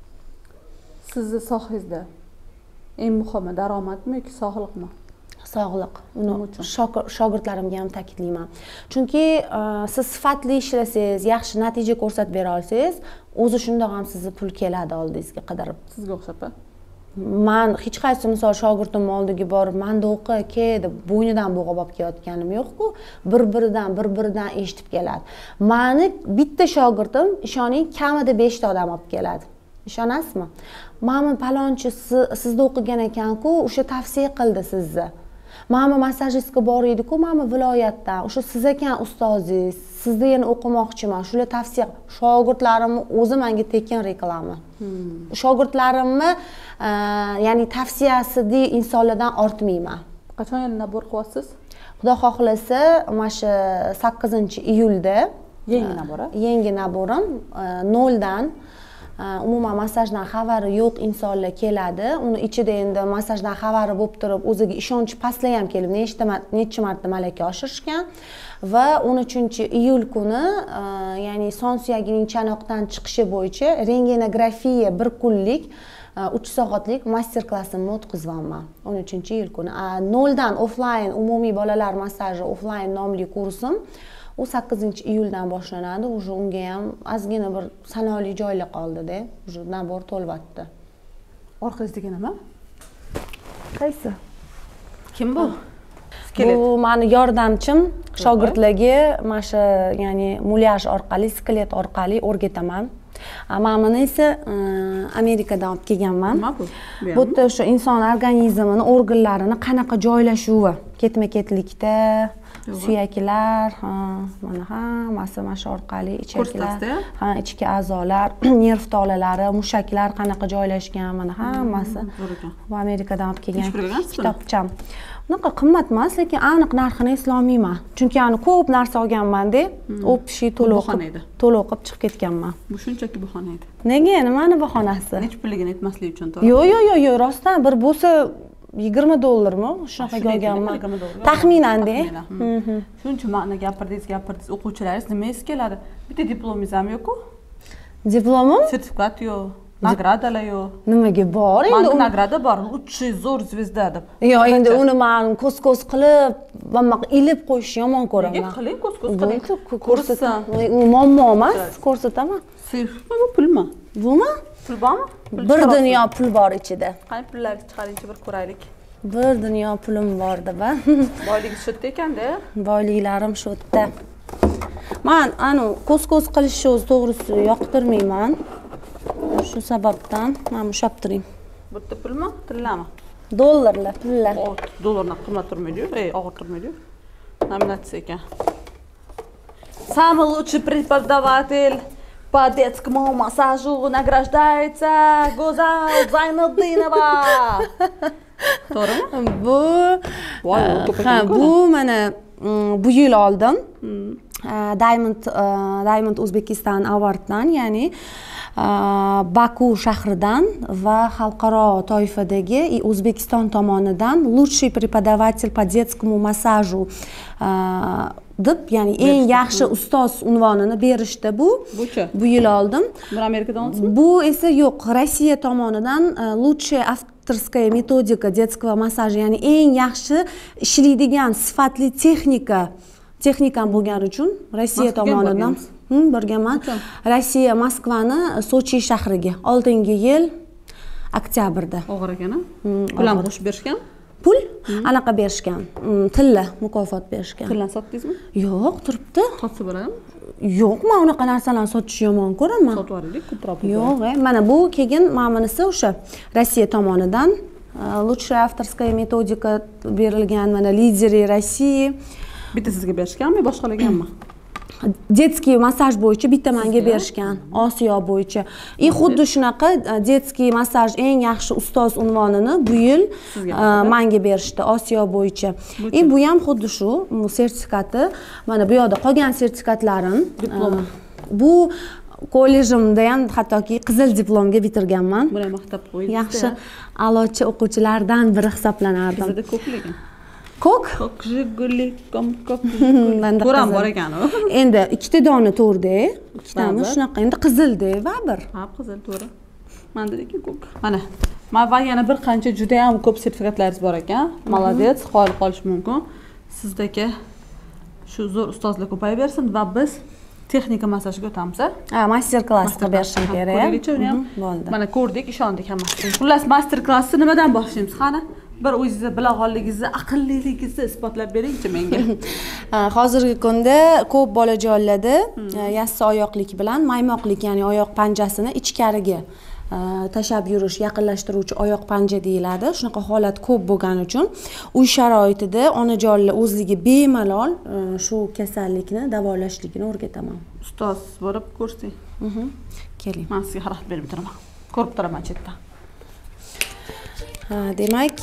Sizni sohangizda eng muhimi daromadmi yoki sog'liqmi? Sog'liq. Uni shogirdlarimga ham ta'kidlayman. Chunki siz sifatli ishlasangiz, yaxshi natija ko'rsatib bera olsangiz, o'zi shundoq ham sizni pul keladi oldingizga qidirib. Sizga o'xshab-a? Men hech qaysi misol shogirdim oldiga borib, menda o'qi, ke deb bo'ynidan bo'g'ib olib kelayotganim yo'q-ku. Bir-biridan eshitib keladi. Meni bitta shogirdim, ishoning, kamida 5 ta odam olib keladi. Ishonasizmi? Mana palonchi sizda o'qigan ekan-ku, o'sha tavsiya qildi sizni. Mana massajistga bor edi-ku, mana viloyatdan. O'sha siz ekan ustozingiz, sizda yana o'qimoqchiman. Shular tavsiya, shogirdlarimni o'zi menga tekin reklama. Shogirdlarimni, ya'ni tavsiyasida insonlardan ortmayman. Qachon yana nabor qilyapsiz? Xudo xohlasa, mana shu 8-iyulda yangi nabor. Yangi naborim 0 dan umuman massajdan xabari yo'q insonlar keladi. Uni ichida endi massajdan xabari bo'lib turib, o'ziga ishonchi pastlar ham kelib, necha marta malaka oshirishgan va 13-iyul kuni, ya'ni son suyagining chanoqdan chiqishi bo'yicha rentgenografiya 1 kunlik 3 soatlik master klassimni o'tkazyapman 13-iyul kuni. 0 dan offline umumiy bolalar massaji offline nomli kursim u 8-iyuldan boshlanadi. Уже unga ham ozgina bir sanoqli joylar qoldi-da. Уже nabor to'lyapti. Orqangizdagi nima? Qaysi? Kim bu? Bu meni yordamchim, shogirdlarga mana shu, ya'ni mulyaj orqali, skelet orqali o'rgataman. Mana esa Amerikadan olib kelganman. Nima bu? Bu yerda o'sha inson organizmining organlarini qanaqa joylashuvi, ketma-ketlikda, suyaklar, mana hammasi mana shu orqali ichaklar, ichki a'zolar, nerv tolalari, mushaklar qanaqa joylashgan, mana hammasi. Bu Amerikadan olib kelgan kitobcham. Bunaqa qimmat emas, lekin aniq narxini eslolmayman. Chunki ani ko'p narsa olganman-da, o'pishi to'la o'qib chiqib ketganman. Bu shunchaki bahona edi. Nega? Nimani bahonasi? Hech pulligini aytmaslik uchun to'g'ri. Yo'q, rostdan bir bo'lsa $20 shunaqaga olganman. Taxminan-da. Shuncha ma'no gapirdingiz, o'quvchilaringiz nimangiz keladi? Bitta diplomingiz ham yo'q-ku? Diplomim? Sertifikat yo'q. Nagradalar yo'q. Nimaga bor endi? Manda nagrada bor. Лучший zo'r zvezda deb. Yo'q, endi uni men ko'z qilib, bunaqa ilib qo'yishni yomon ko'raman. Nega qiling, ko'z qiling. Ko'rsataman. U muammo emas, ko'rsataman. Bu pulmi? Bumi? Pul bormi? Bir dunyo pul bor ichida. Qani pullarni chiqaringchi bir ko'raylik. Bir dunyo pulim bor deb. Boyligi shu yerda ekanda. Boyliklarim shu yerda. Men ko'z qilishni o'zi to'g'risi yoqtirmayman. Shu sababdan men ushlab turing. Bu yerda pulmi? Tillami? Dollarlar, pullar. Dollardan qimmat turmaydi-yu, og'ir turmaydi-yu. Nominatsiya ekan. Самый лучший преподаватель по детскому массажу награждается Гузал Зайнуддинова. To'g'rimi? Bu mana bu yil oldim. Diamond Uzbekistan Award'dan, ya'ni Baku shahridan va xalqaro toifadagi O'zbekiston tomonidan лучший преподаватель по детскому массажу deb, ya'ni eng yaxshi ustoz unvonini berishdi bu. Bu yil oldim. Bir Amerikadan oldingizmi? Bu esa yo'q, Rossiya tomonidan лучшая авторская методика детского массажа, ya'ni eng yaxshi ishlaydigan sifatli texnikam bo'lgani uchun Rossiya tomonidan borganman. Rossiya Moskvani Sochi shahriga 6-yil oktyabrda. Og'ir ekan-a? Pul ham qo'shib berishgan? Pul anaqa berishgan. Tilla mukofot berishgan. Tillarni sotdingizmi? Yo'q, turibdi. Sotsa bo'ladimi? Yo'q, men unaqa narsalarni sotishni yomon ko'raman. Sotib yuboraylik, ko'proq. Yo'q, mana bu keyin ma'munisi o'sha Rossiya tomonidan лучшая авторская методика berilgan, mana lideri Rossiya. Bitta sizga berishganmi, boshqalarganmi? Детский massaj bo'yicha bitta menga berishgan, Osiyo bo'yicha. Xuddi shunaqa детский massaj eng yaxshi ustoz unvonini bu yil menga berishdi Osiyo bo'yicha. Bu ham xuddi shu sertifikati. Mana bu yoqda qolgan sertifikatlarim. Diplom. Bu kollejimda ham hattoki qizil diplomga bitirganman. Buni maqtab qo'ydik. Yaxshi a'lochi o'quvchilardan biri hisoblanardim. Bizda ko'p lekin. Ko'k? Ko'k jiguli, ko'k. Menda To'ram bor ekan u. Endi ikkita dona to'rda, ikkitami shunaqa, endi qizilda, bir. Ha, qizil to'ra. Menda lekin ko'k. Mana, va yana bir qancha juda ham ko'p sertifikatlaringiz bor ekan. Молодец, xoli qolish mumkin. Sizdagi shu zo'r ustozlar ko'payaversin va biz texnika massajga o'tamiz. Master klass qilib berishim kerak. Ko'raylikchi uni ham. Mana ko'rdik, ishondik hammasi. Xullas, master klassni nimadan boshlaymiz? Qani? Bir o'zingizni bilag'onligingizni, aqlligingizni isbotlab beringchi menga. Hozirgi kunda ko'p bolajonlarda yassi oyoqlik bilan maymoqlik, ya'ni oyoq panjasini ichkariga tashab yurish, yaqinlashtiruvchi oyoq panja deyiladi. Shunaqa holat ko'p bo'lgani uchun uy sharoitida onajonlar o'zligi bemalol shu kasallikni davolashligini o'rgataman. Ustoz borib ko'rsang. Keling. Men sizga xarid berib turaman. Ko'rib turaman chetdan. Demak,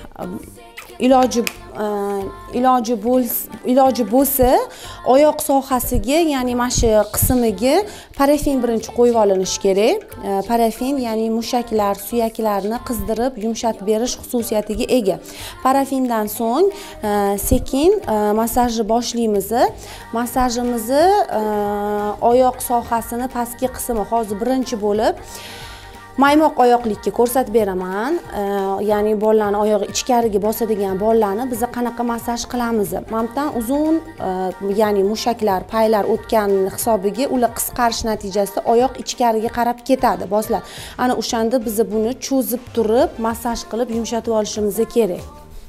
iloji bo'lsa oyoq sohasiga, ya'ni mana shu qismiga parafin birinchi qo'yib olinishi kerak. Parafin, ya'ni mushaklar, suyaklarni qizdirib, yumshatib berish xususiyatiga ega. Parafindan so'ng sekin massajni boshlaymiz. Massajimizni oyoq sohasini pastki qismi hozir birinchi bo'lib maymoq oyoqlikka ko'rsatib beraman. Ya'ni bolalarni oyog'i ichkariga bosadigan bolalarni biz qanaqa massaj qilamiz? Mamdan uzun, ya'ni mushaklar, paylar o'tgan hisobiga ular qisqarish natijasida oyoq ichkariga qarab ketadi, boslar. Ana o'shanda biz buni cho'zib turib, massaj qilib yumshatib olishimiz kerak.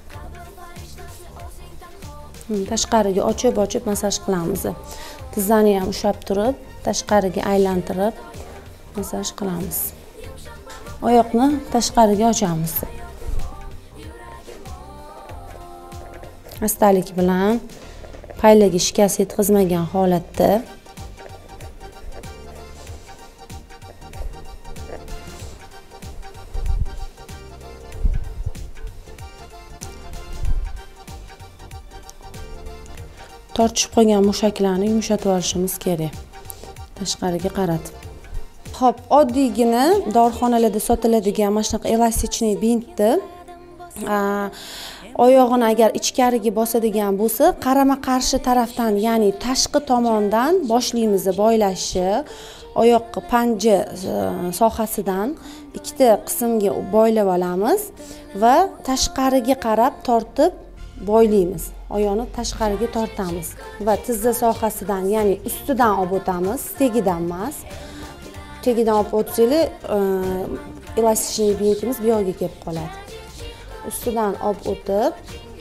Tashqariga ochib massaj qilamiz. Tizzani ham ushlab turib, tashqariga aylantirib massaj qilamiz. Oyoqni tashqariga ochamiz. Astalik bilan paylarga shikast yetkazmagan holatda tortishib qolgan mushaklarni yumshatib olishimiz kerak. Tashqariga qaratib. Xo'p, oddiygina dorixonalarda sotiladigan mana shunaqa elastichniy bintni oyog'ini agar ichkariga bosadigan bo'lsa, qarama-qarshi tarafdan, ya'ni tashqi tomondan boshlaymiz boylashni. Oyoqqa panja sohasidan ikkita qismga boylab olamiz va tashqariga qarab tortib boylaymiz. Oyoqni tashqariga tortamiz va tizza sohasidan, ya'ni ustidan olib o'tamiz, tegidan emas. Tegidan olib o'tsanglar, elastikniy bintimiz bu yoqqa kelib qoladi. Ustidan olib o'tib,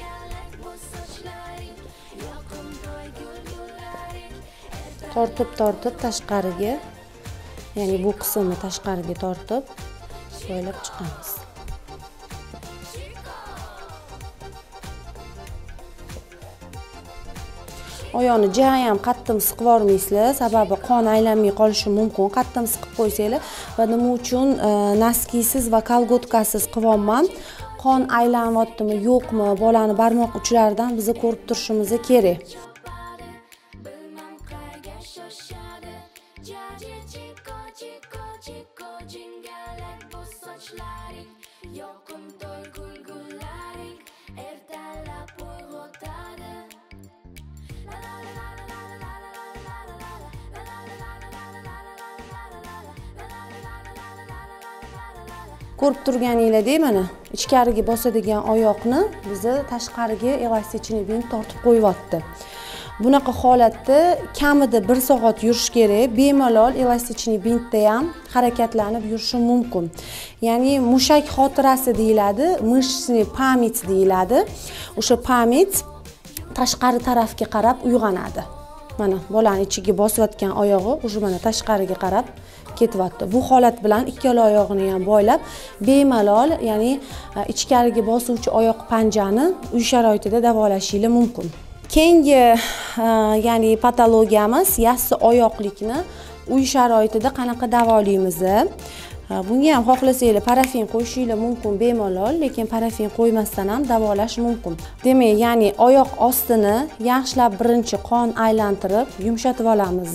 tortib tashqariga, ya'ni bu qismni tashqariga tortib boylab chiqamiz. Oyoqni jayam qattiq siqib yormaysizlar, sababi qon aylanmay qolishi mumkin. Qattiq siqib qo'ysanglar va nima uchun noskisiz va kolgotkasiz qilyapman? Qon aylanyaptimi, yo'qmi, bolani barmoq uchlaridan biz ko'rib turishimiz kerak. Ko'rib turganinglardek, mana ichkariga bosadigan oyoqni bizni tashqariga elastikniy bint tortib qo'yibdi. Bunaqa holatda kamida 1 soat yurish kerak. Bemalol elastikniy bintda ham harakatlanib yurishi mumkin. Ya'ni mushak xotirasi deyiladi, mышечный pamять deyiladi. O'sha pamять tashqari tarafga qarab uyg'onadi. Mana bolaning ichiga bosayotgan oyog'i o'sha mana tashqariga qarab ketyapti. Bu holat bilan ikkala oyog'ini ham boylab, bemalol, ya'ni ichkariga bosuvchi oyoq panjani uy sharoitida davolashingiz mumkin. Keyingi ya'ni patologiyamiz yassi oyoqlikni uy sharoitida qanaqa davolaymiz? Bunga ham xohlasanglar parafin qo'yishingiz mumkin bemalol, lekin parafin qo'ymasdan ham davolash mumkin. Demak, ya'ni oyoq ostini yaxshilab birinchi qon aylantirib yumshatib olamiz.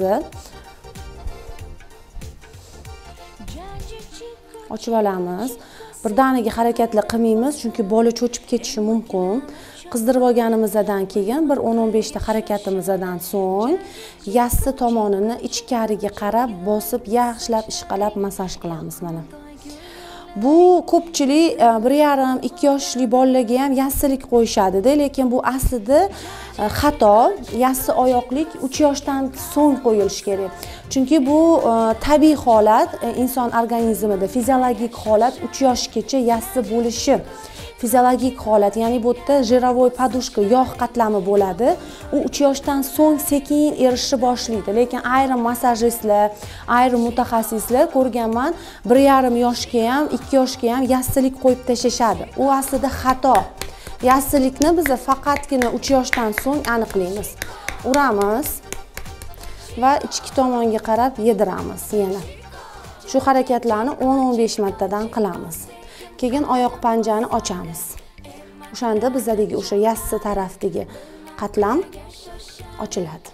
Ochib olamiz. Birdaniga harakatlar qilmaymiz, chunki bola cho'chib ketishi mumkin. Qizdirib olganimizdan keyin bir 10-15 ta harakatimizdan so'ng yassi tomonini ichkariga qarab bosib, yaxshilab ishqalab massaj qilamiz mana. Bu ko'pchilik 1,5-2 yoshli bolalarga ham yassilik qo'yishadi-da, lekin bu aslida xato. Yassi oyoqlik 3 yoshdan so'ng qo'yilishi kerak. Chunki bu tabiiy holat, inson organizmida fiziologik holat 3 yoshgacha yassi bo'lishi. Fiziologik holat, ya'ni bu yerda jirovoy podushka, yog' qatlami bo'ladi. U 3 yoshdan so'ng sekin erishni boshlaydi. Lekin ayrim massajistlar, ayrim mutaxassislar ko'rganman, 1,5 yoshga ham, 2 yoshga ham yassilik qo'yib tashashadi. U aslida xato. Yassilikni biz faqatgina 3 yoshdan so'ng aniqlaymiz. Uramiz va ichki tomonga qarab yediramiz yana. Shu harakatlarni 10-15 martadan qilamiz. Keyin oyoq panjani ochamiz. O'shanda bizdagi o'sha yassi tarafdagi qatlam ochiladi.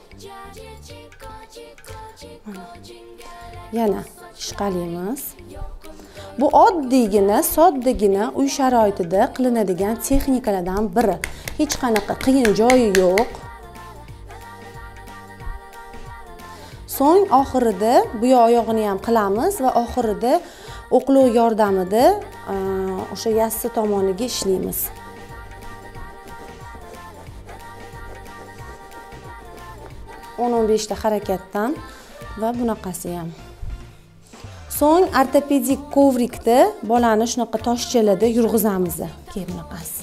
Yana ishqalaymiz. Bu oddiygina, soddagina uy sharoitida qilinadigan texnikalardan biri. Hech qanaqa qiyin joyi yo'q. So'ng oxirida bu oyog'ini ham qilamiz va oxirida o'qlov yordamida o'sha yassi tomoniga ishlaymiz. o'n 15 ta harakatdan va bunaqasi ham. So'ng ortopedik kovrikda bolani shunaqa toshchalarda yurg'izamiz. Keyin bunaqasi.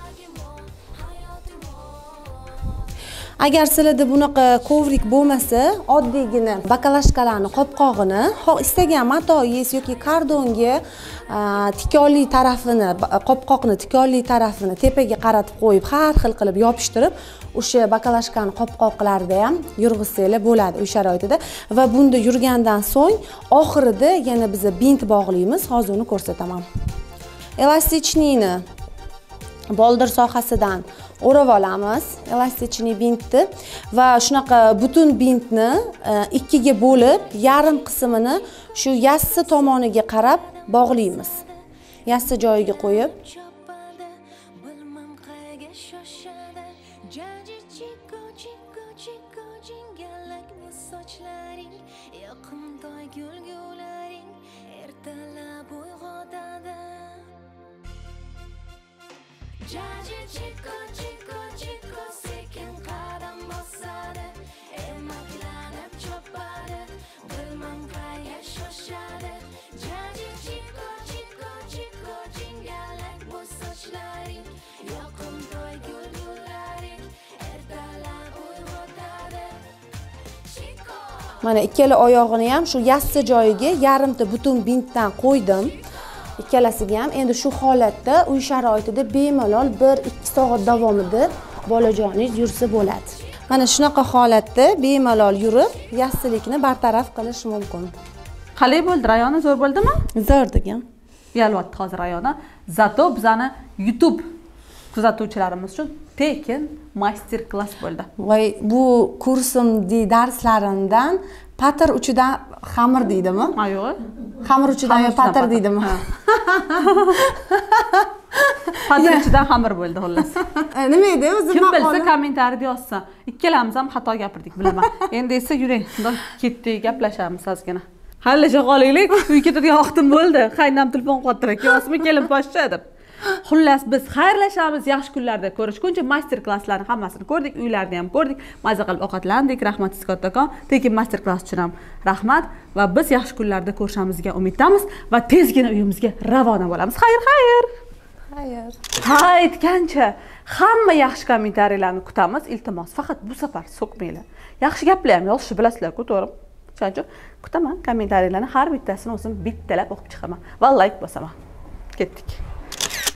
Agar sizlarda bunaqa kovrik bo'lmasa, oddiygina bakalashkalarni qopqog'ini, istagan matoyingiz yoki kardonga tikonli tarafini, qopqoqni tikonli tarafini tepaga qaratib qo'yib, har xil qilib yopishtirib, o'sha bakalashkani qopqoqlarida ham yurg'izsanglar bo'ladi uy sharoitida va bunda yurgandan so'ng oxirida yana biz bint bog'laymiz. Hozir uni ko'rsataman. Elastikniyni boldir sohasidan o'rab olamiz elastikniy bintni va shunaqa butun bintni ikkiga bo'lib, yarim qismini shu yassi tomoniga qarab bog'laymiz. Yassi joyiga qo'yib sochlaring yoqimtoy gulgularing ertalab uyg'otadi jaji chiko chiko chiko sekin qadam bosadi emaklanib chopadi bilmam qayga shoshadi jaji chiko chiko chiko jingalak bu sochlaring yoqimtoy gulgularing ertalab uyg'otadi chiko. Mana ikkala oyog'ini ham shu yassi joyiga yarimta butun bintdan qo'ydim. Ikkalasiga ham endi shu holatda uy sharoitida bemalol 1-2 soat davomida bolajoningiz yursa bo'ladi. Mana shunaqa holatda bemalol yurib, yassilikni bartaraf qilish mumkin. Qalay bo'ldi, rayoni zo'r bo'ldimi? Zo'r degan. Yalyapti hozir rayoni. Zato bizani YouTube kuzatuvchilarimiz uchun tekin master-klass bo'ldi. Voy, bu kursimdagi darslarimdan patir uchidan xamir deydimi? Ha, yo'q. Xamir uchidan patir deydimi? Patir uchidan xamir bo'ldi xullas. Nima edi o'zi? Kim bilsa kommentariyada yozsa. Ikkalamiz ham xato gapirdik, bilaman. Endi esa yuring, bundoq ketdik, gaplashamiz ozgina. Hallasha qolaylik, uy ketadigan vaqtim bo'ldi. Qaynam telefon qilib "Yosmi kelin poshcha" deb. Xullas biz xayrlashamiz, yaxshi kunlarda ko'rishguncha master-klasslarni hammasini ko'rdik, uylarni ham ko'rdik, maza qilib ovqatlandik. Rahmat sizga kattakon. Tekin master-klass uchun ham rahmat va biz yaxshi kunlarda ko'rishamizga umiddamiz va tezgina uyimizga ravona bo'lamiz. Xayr, xayr. Xayr. Ha, aytgancha hamma yaxshi kommentariyalarni kutamiz. Iltimos, faqat bu safar so'kmanglar. Yaxshi gaplar ham yozishni bilasizlar-ku, to'g'rimi? Shuning uchun kutaman kommentariyalarni har bittasini o'zim bittalab o'qib chiqaman va like bosaman. Ketdik.